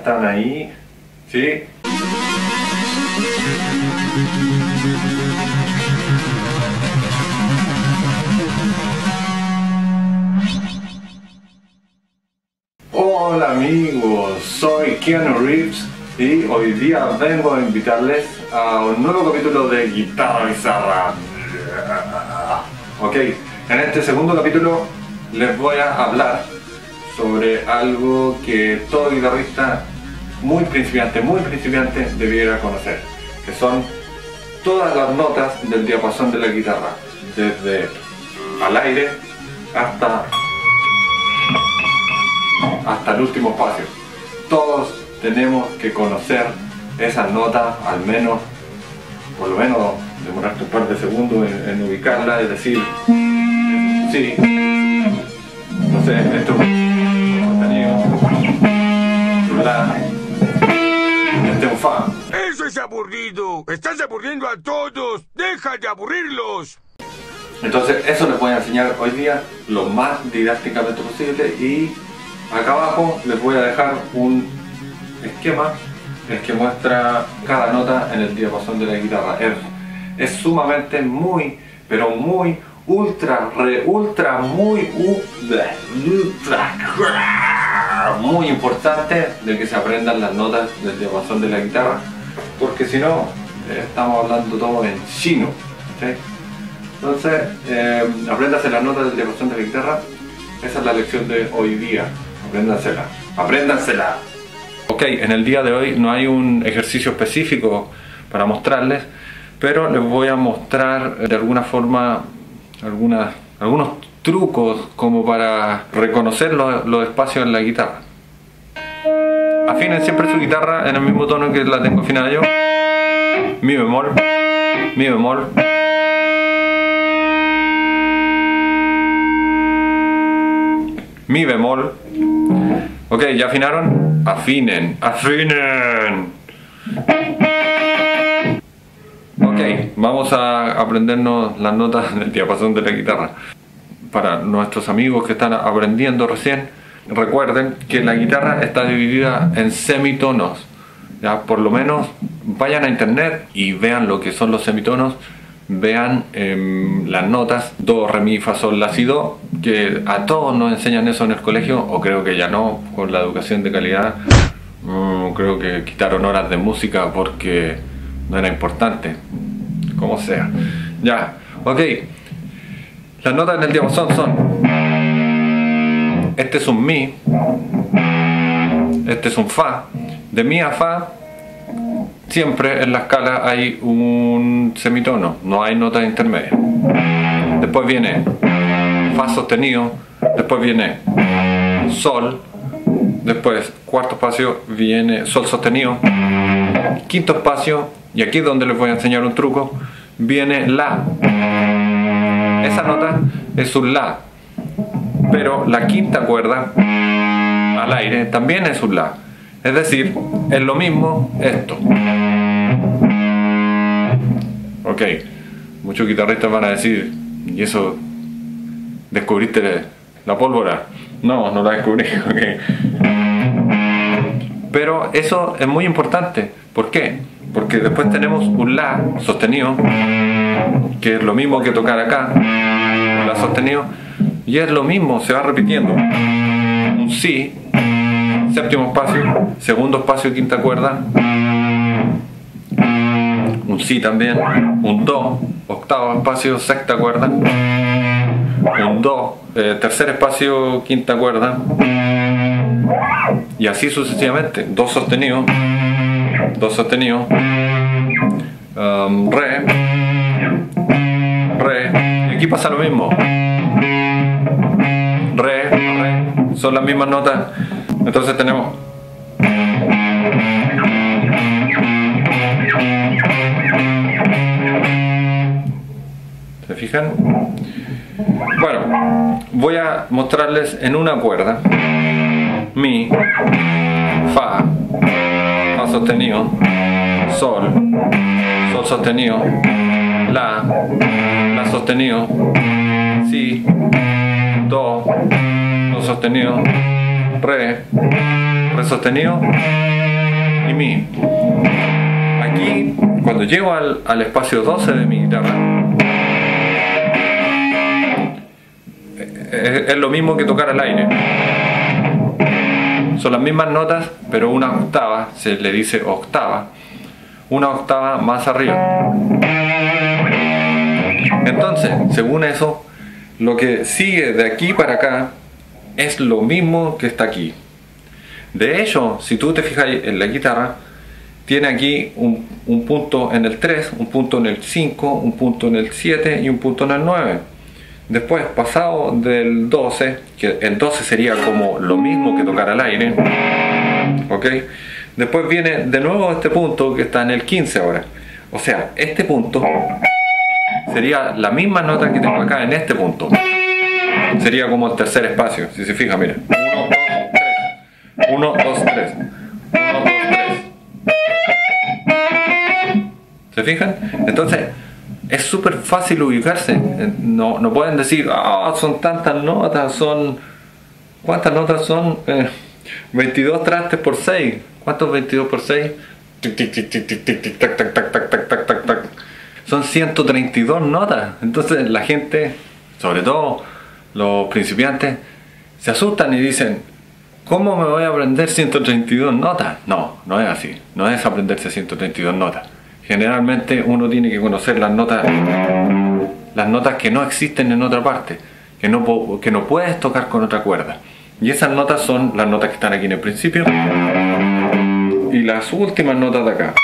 están ahí? ¿Sí? Hola amigos, soy Keanu Reeves y hoy día vengo a invitarles a un nuevo capítulo de Guitarra Bizarra. Ok, en este segundo capítulo les voy a hablar sobre algo que todo guitarrista muy principiante debiera conocer, que son todas las notas del diapasón de la guitarra, desde al aire hasta el último espacio. Todos tenemos que conocer esas notas, al menos, por lo menos demorarte un par de segundos en ubicarla, es decir, sí, no sé, esto es sostenido, la, este es un fa. ¡Eso es aburrido! ¡Estás aburriendo a todos! ¡Deja de aburrirlos! Entonces eso les voy a enseñar hoy día lo más didácticamente posible, y acá abajo les voy a dejar un esquema que muestra cada nota en el diapasón de la guitarra. Es sumamente muy muy importante de que se aprendan las notas del diapasón de la guitarra, porque si no estamos hablando todo en chino, ¿sí? Entonces apréndase las notas del diapasón de la guitarra. Esa es la lección de hoy día. Apréndansela. Ok, en el día de hoy no hay un ejercicio específico para mostrarles, pero les voy a mostrar de alguna forma algunos trucos como para reconocer los espacios en la guitarra. Afinen siempre su guitarra en el mismo tono que la tengo afinada yo. Mi bemol, mi bemol. Mi bemol. Ok, ¿ya afinaron? Afinen, afinen. Ok, vamos a aprendernos las notas del diapasón de la guitarra. Para nuestros amigos que están aprendiendo recién, recuerden que la guitarra está dividida en semitonos. ¿Ya? Por lo menos vayan a internet y vean lo que son los semitonos. Vean las notas do, re, mi, fa, sol, la, si, do, que a todos nos enseñan eso en el colegio, o creo que ya no, con la educación de calidad. Creo que quitaron horas de música porque no era importante, como sea. Ya, ok. Las notas en el diapasón son: este es un mi, este es un fa. De mi a fa siempre en la escala hay un semitono, no hay notas intermedias. Después viene fa sostenido, después viene sol, después cuarto espacio viene sol sostenido, quinto espacio, y aquí es donde les voy a enseñar un truco, viene la. Esa nota es un la, pero la quinta cuerda al aire también es un la. Es decir, es lo mismo esto. Ok, muchos guitarristas van a decir: ¿y eso descubriste la pólvora? No, no la descubrí. Okay. Pero eso es muy importante. ¿Por qué? Porque después tenemos un la sostenido, que es lo mismo que tocar acá, un la sostenido, y es lo mismo, se va repitiendo. Un si, séptimo espacio, segundo espacio, quinta cuerda, un si también, un do, octavo espacio, sexta cuerda, un do, tercer espacio, quinta cuerda, y así sucesivamente. Do sostenido, re, y aquí pasa lo mismo. Re, son las mismas notas. Entonces tenemos ¿se fijan? Bueno, voy a mostrarles en una cuerda: mi, fa, fa sostenido, sol, sol sostenido, la sostenido, si, do, do sostenido, re, re sostenido y mi. Aquí, cuando llego al espacio 12 de mi guitarra, es lo mismo que tocar al aire. Son las mismas notas, pero una octava, se le dice octava, una octava más arriba. Entonces, según eso, lo que sigue de aquí para acá es lo mismo que está aquí. De hecho, si tú te fijas en la guitarra, tiene aquí un punto en el 3, un punto en el 5, un punto en el 7 y un punto en el 9. Después, pasado del 12, que el 12 sería como lo mismo que tocar al aire, ¿ok? Después viene de nuevo este punto que está en el 15 ahora. O sea, este punto sería la misma nota que tengo acá en este punto. Sería como el tercer espacio, si se fija, mira. 1, 2, 3. 1, 2, 3. ¿Se fijan? Entonces, es súper fácil ubicarse. No pueden decir, son tantas notas, ¿cuántas notas son? 22 trastes por 6. ¿Cuántos 22 por 6? Tic, tic, tic, tic, tic, tic, tic, tac, tac, tac, tac, tac, tac, tac, tac. Son 132 notas. Entonces la gente, sobre todo los principiantes, se asustan y dicen, ¿cómo me voy a aprender 132 notas? No es así. No es aprenderse 132 notas. Generalmente uno tiene que conocer las notas que no existen en otra parte, que no puedes tocar con otra cuerda. Y esas notas son las notas que están aquí en el principio y las últimas notas de acá.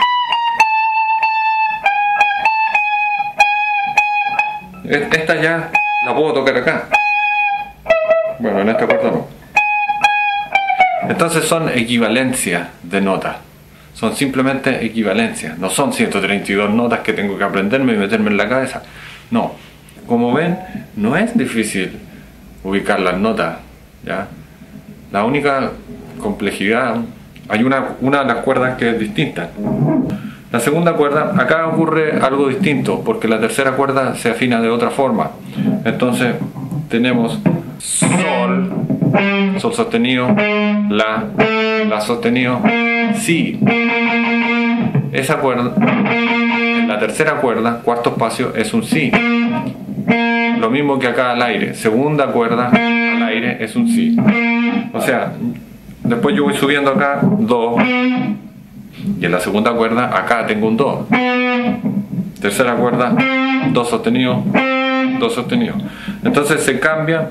Esta ya la puedo tocar acá. Bueno, en esta cuerda no. Entonces son equivalencias de notas. Son simplemente equivalencias. No son 132 notas que tengo que aprenderme y meterme en la cabeza. No. Como ven, no es difícil ubicar las notas, ¿ya? La única complejidad, hay una de las cuerdas que es distinta. La segunda cuerda, acá ocurre algo distinto, porque la tercera cuerda se afina de otra forma. Entonces tenemos sol, sol sostenido, la sostenido, si. Esa cuerda, la tercera cuerda, cuarto espacio, es un si. Lo mismo que acá al aire, segunda cuerda al aire es un si. O sea, después yo voy subiendo acá do, y en la segunda cuerda acá tengo un do. Tercera cuerda, do sostenido, do sostenido. Entonces se cambia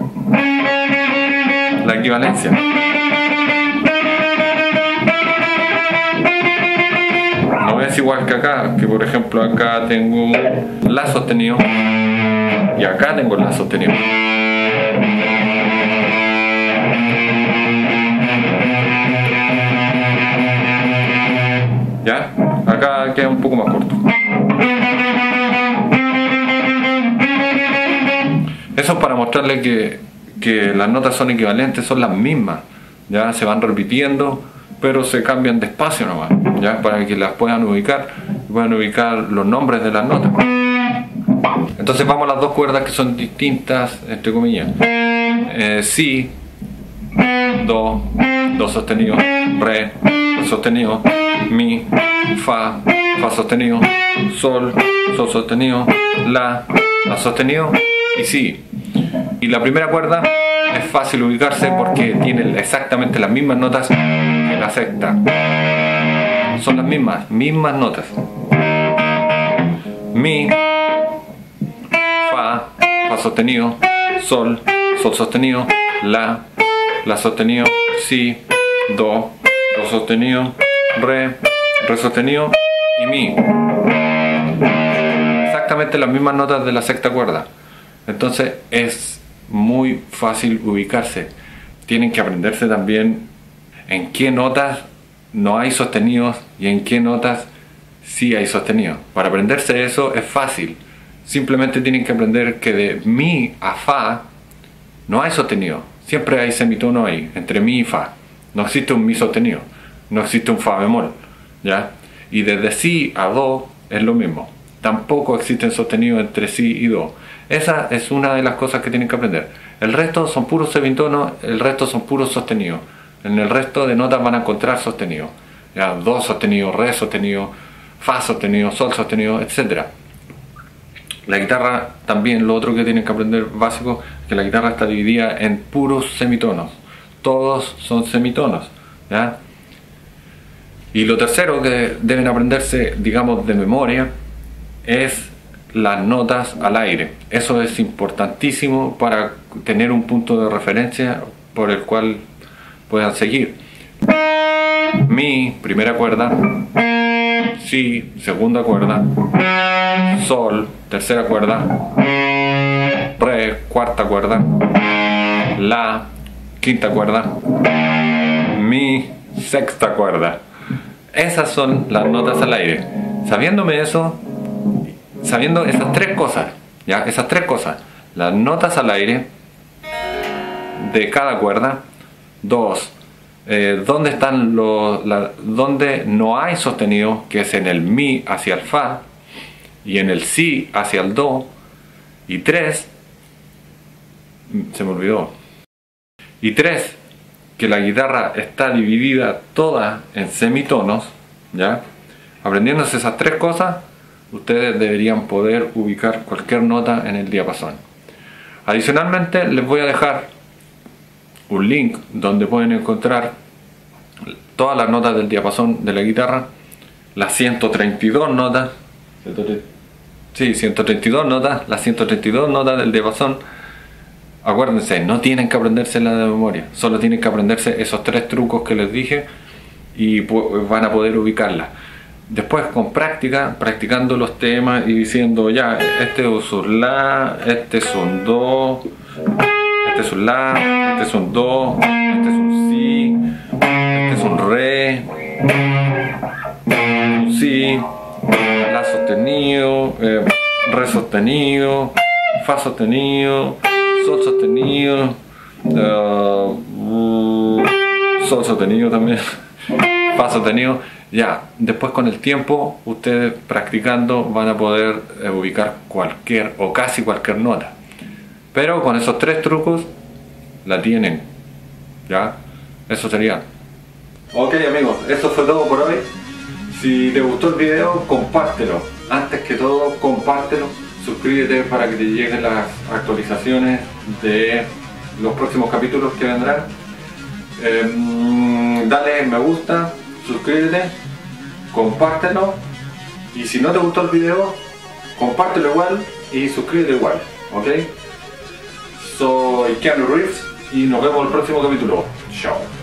la equivalencia. No es igual que acá, que por ejemplo acá tengo la sostenido y acá tengo la sostenido. ¿Ya? Acá queda un poco más corto. Eso es para mostrarle que las notas son equivalentes, son las mismas. Ya se van repitiendo, pero se cambian de espacio nomás, ya, para que las puedan ubicar los nombres de las notas. Entonces vamos a las dos cuerdas que son distintas, entre comillas. Si, do, do sostenido, re sostenido, mi, fa sostenido, sol sostenido, la sostenido y si. Y la primera cuerda es fácil ubicarse porque tiene exactamente las mismas notas que la sexta. Son las mismas notas. Mi, fa sostenido, sol sostenido, la sostenido, si, do sostenido, re sostenido y mi. Exactamente las mismas notas de la sexta cuerda. Entonces es muy fácil ubicarse. Tienen que aprenderse también en qué notas no hay sostenidos y en qué notas sí hay sostenidos. Para aprenderse eso es fácil. Simplemente tienen que aprender que de mi a fa no hay sostenido. Siempre hay semitono ahí, entre mi y fa. No existe un mi sostenido. No existe un fa bemol, ¿ya? Y desde si a do es lo mismo. Tampoco existen sostenidos entre si y do. Esa es una de las cosas que tienen que aprender. El resto son puros semitonos, el resto son puros sostenidos. En el resto de notas van a encontrar sostenido. Ya, do sostenido, re sostenido, fa sostenido, sol sostenido, etc. La guitarra también, lo otro que tienen que aprender básico, es que la guitarra está dividida en puros semitonos. Todos son semitonos, ¿ya? Y lo tercero que deben aprenderse, digamos, de memoria, es las notas al aire. Eso es importantísimo para tener un punto de referencia por el cual puedan seguir. Mi, primera cuerda. Si, segunda cuerda. Sol, tercera cuerda. Re, cuarta cuerda. La, quinta cuerda. Mi, sexta cuerda. Esas son las notas al aire. Sabiéndome eso, sabiendo esas tres cosas, ¿ya? Esas tres cosas, las notas al aire de cada cuerda. Dos, dónde están dónde no hay sostenido, que es en el mi hacia el fa y en el si hacia el do. Y tres, se me olvidó. Y tres, que la guitarra está dividida toda en semitonos, ¿ya? Aprendiéndose esas tres cosas, ustedes deberían poder ubicar cualquier nota en el diapasón. Adicionalmente, les voy a dejar un link donde pueden encontrar todas las notas del diapasón de la guitarra, las 132 notas, sí, 132 notas, las 132 notas del diapasón. Acuérdense, no tienen que aprenderse la de memoria, solo tienen que aprenderse esos tres trucos que les dije y van a poder ubicarla. Después, con práctica, practicando los temas y diciendo, ya, este es un la, este es un do, este es un la, este es un do, este es un si, este es un re, un si, la sostenido, re sostenido, fa sostenido, sol sostenido, sol sostenido también, fa sostenido. Ya, después con el tiempo, ustedes practicando van a poder ubicar cualquier o casi cualquier nota. Pero con esos tres trucos la tienen. Ya, eso sería. Ok amigos, eso fue todo por hoy. Si te gustó el video, compártelo. Antes que todo, compártelo. Suscríbete para que te lleguen las actualizaciones de los próximos capítulos que vendrán. Dale me gusta, suscríbete, compártelo. Y si no te gustó el video, compártelo igual y suscríbete igual. ¿Ok? Soy Keanu Reeves y nos vemos en el próximo capítulo. Chao.